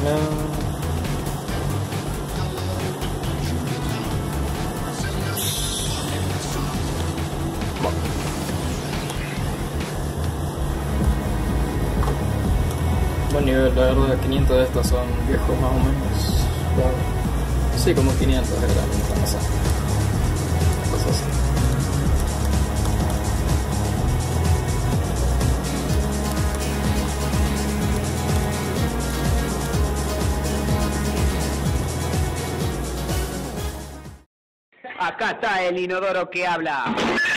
No. Buen nivel, la verdad, 500 de estos son viejos más o menos. Bueno, sí, como 500 era la pasada. Cosas así. Acá está el inodoro que habla.